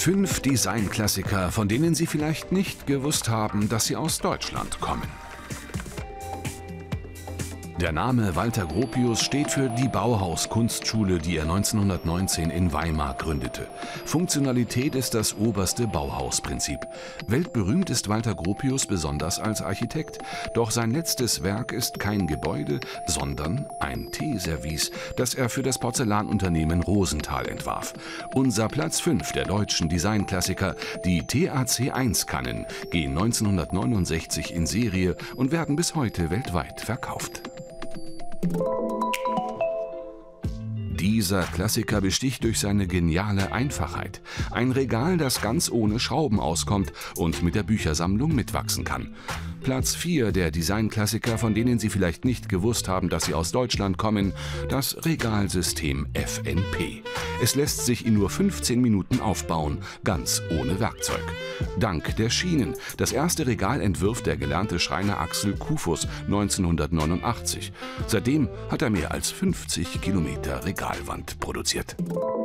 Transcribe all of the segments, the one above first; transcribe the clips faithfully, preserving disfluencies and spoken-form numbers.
Fünf Designklassiker, von denen Sie vielleicht nicht gewusst haben, dass sie aus Deutschland kommen. Der Name Walter Gropius steht für die Bauhaus-Kunstschule, die er neunzehnhundertneunzehn in Weimar gründete. Funktionalität ist das oberste Bauhausprinzip. Weltberühmt ist Walter Gropius besonders als Architekt. Doch sein letztes Werk ist kein Gebäude, sondern ein Teeservice, das er für das Porzellanunternehmen Rosenthal entwarf. Unser Platz fünf der deutschen Designklassiker, die T A C eins Kannen, gehen neunzehnhundertneunundsechzig in Serie und werden bis heute weltweit verkauft. Dieser Klassiker besticht durch seine geniale Einfachheit. Ein Regal, das ganz ohne Schrauben auskommt und mit der Büchersammlung mitwachsen kann. Platz vier der Designklassiker, von denen Sie vielleicht nicht gewusst haben, dass sie aus Deutschland kommen, das Regalsystem F N P. Es lässt sich in nur fünfzehn Minuten aufbauen, ganz ohne Werkzeug. Dank der Schienen. Das erste Regal entwirft der gelernte Schreiner Axel Kufus neunzehnhundertneunundachtzig. Seitdem hat er mehr als fünfzig Kilometer Regalwand produziert.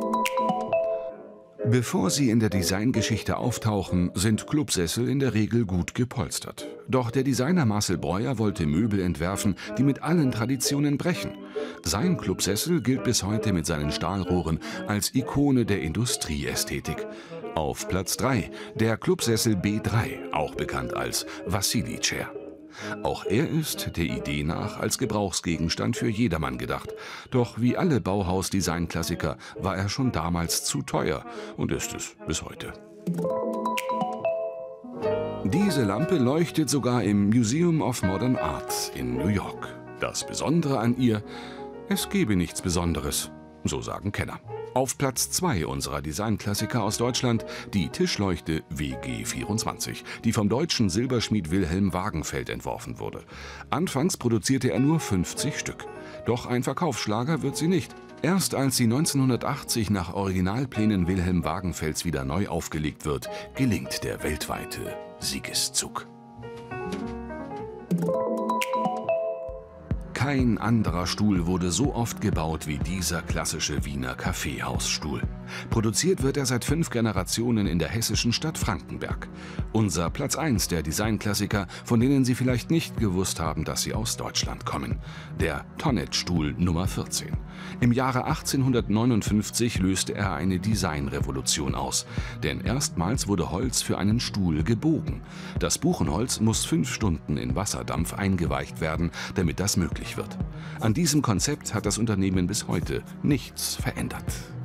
Bevor sie in der Designgeschichte auftauchen, sind Clubsessel in der Regel gut gepolstert. Doch der Designer Marcel Breuer wollte Möbel entwerfen, die mit allen Traditionen brechen. Sein Clubsessel gilt bis heute mit seinen Stahlrohren als Ikone der Industrieästhetik. Auf Platz drei der Clubsessel B drei, auch bekannt als Vassili Chair. Auch er ist, der Idee nach, als Gebrauchsgegenstand für jedermann gedacht. Doch wie alle Bauhaus-Design-Klassiker war er schon damals zu teuer und ist es bis heute. Diese Lampe leuchtet sogar im Museum of Modern Art in New York. Das Besondere an ihr: es gebe nichts Besonderes, so sagen Kenner. Auf Platz zwei unserer Designklassiker aus Deutschland die Tischleuchte W G vierundzwanzig, die vom deutschen Silberschmied Wilhelm Wagenfeld entworfen wurde. Anfangs produzierte er nur fünfzig Stück. Doch ein Verkaufsschlager wird sie nicht. Erst als sie neunzehnhundertachtzig nach Originalplänen Wilhelm Wagenfelds wieder neu aufgelegt wird, gelingt der weltweite Siegeszug. Kein anderer Stuhl wurde so oft gebaut wie dieser klassische Wiener Kaffeehausstuhl. Produziert wird er seit fünf Generationen in der hessischen Stadt Frankenberg. Unser Platz eins der Designklassiker, von denen Sie vielleicht nicht gewusst haben, dass sie aus Deutschland kommen. Der Tonnetstuhl Nummer vierzehn. Im Jahre achtzehnhundertneunundfünfzig löste er eine Designrevolution aus. Denn erstmals wurde Holz für einen Stuhl gebogen. Das Buchenholz muss fünf Stunden in Wasserdampf eingeweicht werden, damit das möglich wird. An diesem Konzept hat das Unternehmen bis heute nichts verändert.